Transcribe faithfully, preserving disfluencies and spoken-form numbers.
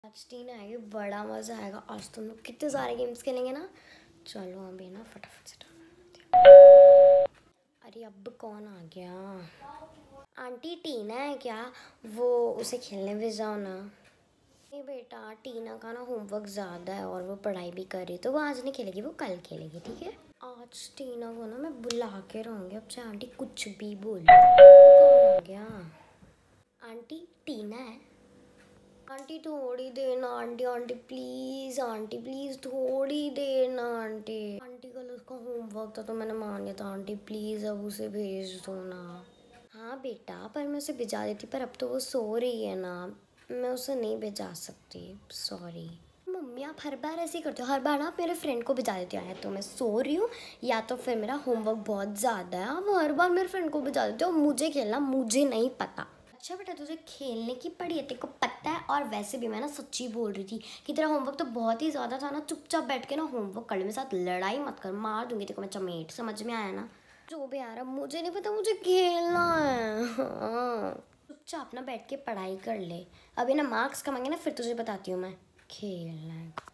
आज टीन आएगी, बड़ा मज़ा आएगा। आज तुम लोग कितने सारे गेम्स खेलेंगे ना। चलो अभी ना फटाफट से। अरे अब कौन आ गया? आंटी टीना है क्या? वो उसे खेलने भी जाओ ना। नहीं बेटा, टीना का ना होमवर्क ज़्यादा है और वो पढ़ाई भी कर रही है, तो वो आज नहीं खेलेगी, वो कल खेलेगी, ठीक है। आज टीना को ना मैं बुला के रहूँगी, अब चाहे आंटी कुछ भी बोल। कौन आ गया? आंटी टीना है। आंटी थोड़ी देर ना, aunty aunty please, aunty please थोड़ी देर ना आंटी। आंटी कल उसका होमवर्क था तो मैंने मान लिया था। आंटी प्लीज़ अब उसे भेज दो ना। हाँ बेटा, पर मैं उसे भिजा देती, पर अब तो वो सो रही है ना, मैं उसे नहीं भिजा सकती, सॉरी। मम्मी आप हर बार ऐसे ही करते हो, हर बार ना आप मेरे फ्रेंड को भिजा देती हो। या तो मैं सो रही हूँ या तो फिर मेरा होमवर्क बहुत ज़्यादा है, आप हर बार मेरे फ्रेंड को भिजा देते हो। मुझे खेलना मुझे नहीं पता। अच्छा बेटा, तुझे खेलने की पड़ी है, तेरे को पता है। और वैसे भी मैं ना सच्ची बोल रही थी कि तेरा होमवर्क तो बहुत ही ज़्यादा था ना, चुपचाप बैठ के ना होमवर्क कर ले, मेरे साथ लड़ाई मत कर, मार दूंगी तेरे को मैं चमेट, समझ में आया ना? जो भी आ रहा, मुझे नहीं पता, मुझे खेलना है। हाँ चुपचाप ना बैठ के पढ़ाई कर ले, अभी ना मार्क्स कमाएंगे ना फिर तुझे बताती हूँ मैं। खेलना है।